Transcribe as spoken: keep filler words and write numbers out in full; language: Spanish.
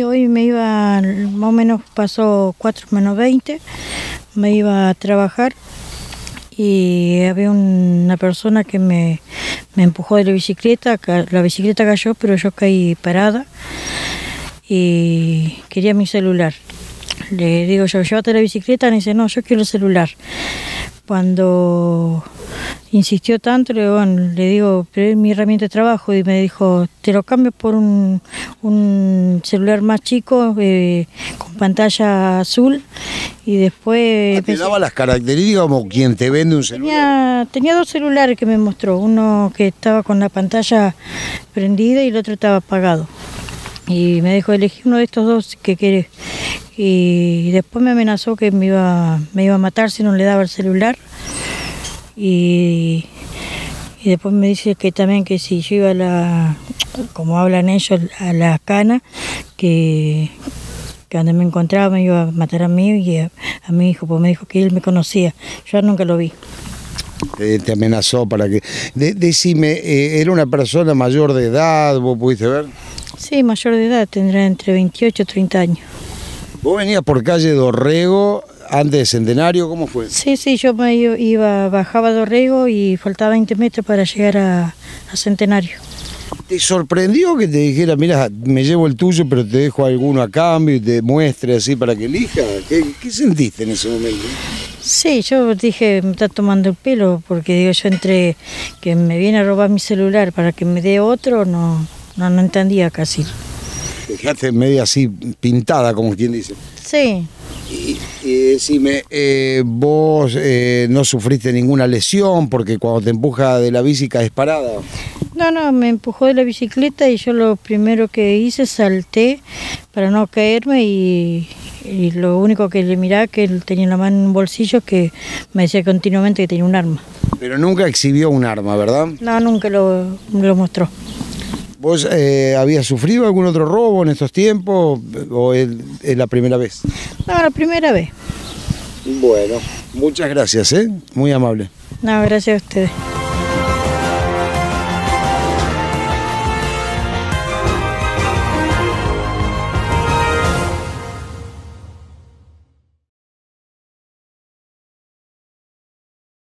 hoy me iba, más o menos pasó cuatro menos veinte, me iba a trabajar y había una persona que me, me empujó de la bicicleta, la bicicleta cayó, pero yo caí parada y quería mi celular. Le digo yo, llévate la bicicleta, y me dice, no, yo quiero el celular. Cuando insistió tanto, le digo, bueno, le digo, pero es mi herramienta de trabajo, y me dijo, te lo cambio por un, un celular más chico, eh, con pantalla azul, y después... Ah, ¿te daba las características como quien te vende un celular? Tenía, tenía dos celulares que me mostró, uno que estaba con la pantalla prendida y el otro estaba apagado. Y me dijo, elegí uno de estos dos que querés. Y después me amenazó que me iba, me iba a matar si no le daba el celular. Y, y después me dice que también que si yo iba a la, como hablan ellos, a la cana, que, que donde me encontraba me iba a matar a mí y a, a mi hijo, porque me dijo que él me conocía. Yo nunca lo vi. Te, te amenazó para que... De, decime, eh, ¿era una persona mayor de edad? ¿Vos pudiste ver? Sí, mayor de edad, tendrá entre veintiocho y treinta años. ¿Vos venías por calle Dorrego antes de Centenario? ¿Cómo fue? Sí, sí, yo me iba, bajaba Dorrego y faltaba veinte metros para llegar a, a Centenario. ¿Te sorprendió que te dijera, mira, me llevo el tuyo, pero te dejo alguno a cambio y te muestre así para que elija? ¿Qué, qué sentiste en ese momento? Sí, yo dije, me está tomando el pelo, porque digo, yo entre que me viene a robar mi celular para que me dé otro, no, no, no entendía casi. Te dejaste media así pintada, como quien dice. Sí. Y, y decime, eh, vos eh, no sufriste ninguna lesión porque cuando te empuja de la bici caes parada. No, no, me empujó de la bicicleta y yo lo primero que hice, salté para no caerme y, y lo único que le miraba que él tenía en la mano en un bolsillo que me decía continuamente que tenía un arma. Pero nunca exhibió un arma, ¿verdad? No, nunca lo, lo mostró. ¿Vos eh, habías sufrido algún otro robo en estos tiempos o es, es la primera vez? No, la primera vez. Bueno, muchas gracias, ¿eh? Muy amable. No, gracias a ustedes.